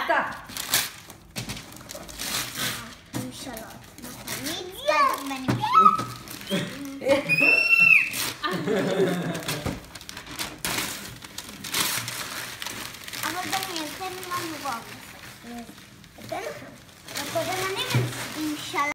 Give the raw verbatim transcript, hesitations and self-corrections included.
Basta! Insalata. Aber dann jetzt können wir mal